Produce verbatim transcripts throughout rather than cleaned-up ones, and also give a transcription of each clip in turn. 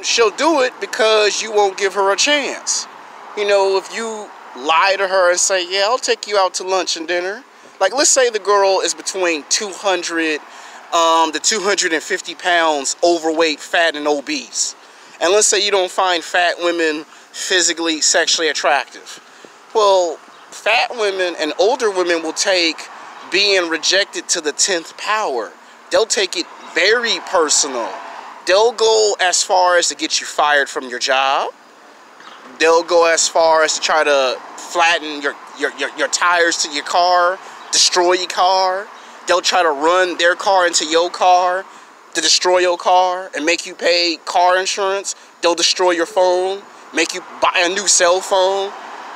she'll do it because you won't give her a chance. You know, if you lie to her and say, yeah, I'll take you out to lunch and dinner. Like, let's say the girl is between two hundred um, to two hundred fifty pounds overweight, fat, and obese. And let's say you don't find fat women physically, sexually attractive. Well, fat women and older women will take being rejected to the tenth power. They'll take it very personal. They'll go as far as to get you fired from your job. They'll go as far as to try to flatten your, your, your, your tires to your car, destroy your car. They'll try to run their car into your car to destroy your car and make you pay car insurance. They'll destroy your phone, make you buy a new cell phone.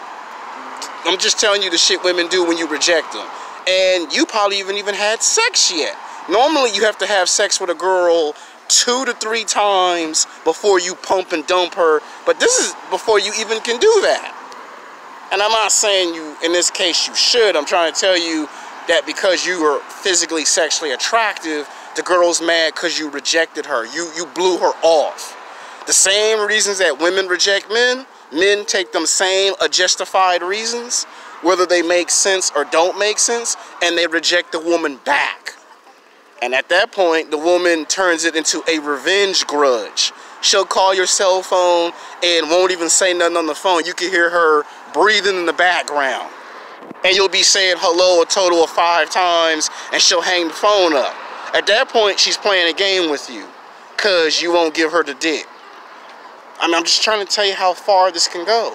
I'm just telling you the shit women do when you reject them. And you probably even even had sex yet. Normally you have to have sex with a girl two to three times before you pump and dump her. But this is before you even can do that. And I'm not saying you, in this case, you should. I'm trying to tell you that because you were physically, sexually attractive, the girl's mad because you rejected her. You, you blew her off. The same reasons that women reject men, men take them same justified reasons, whether they make sense or don't make sense, and they reject the woman back. And at that point, the woman turns it into a revenge grudge. She'll call your cell phone and won't even say nothing on the phone. You can hear her breathing in the background. And you'll be saying hello a total of five times, and she'll hang the phone up. At that point, she's playing a game with you because you won't give her the dick. I mean, I'm just trying to tell you how far this can go.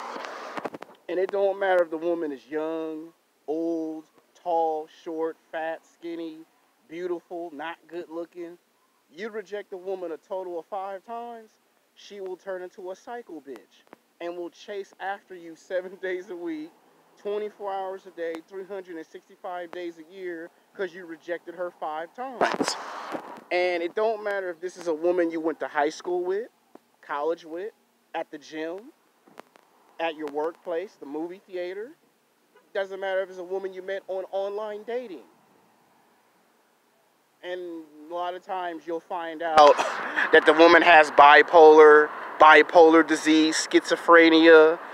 And it don't matter if the woman is young, old, tall, short, fat, skinny, beautiful, not good looking. You reject a woman a total of five times, she will turn into a psycho bitch and will chase after you seven days a week, twenty-four hours a day, three hundred sixty-five days a year, because you rejected her five times. And it don't matter if this is a woman you went to high school with, college with, at the gym, at your workplace, the movie theater. Doesn't matter if it's a woman you met on online dating. And a lot of times you'll find out that the woman has bipolar, bipolar disease, schizophrenia,